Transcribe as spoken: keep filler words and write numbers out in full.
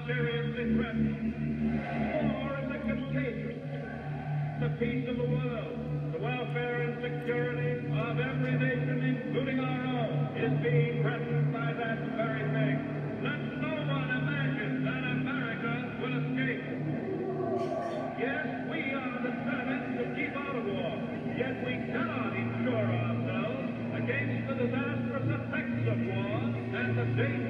seriously threatened. War is a contagion. The peace of the world, the welfare and security of every nation, including our own, is being threatened by that very thing. Let no one imagine that America will escape. Yes, we are determined to keep out of war, yet we cannot insure ourselves against the disastrous effects of war and the danger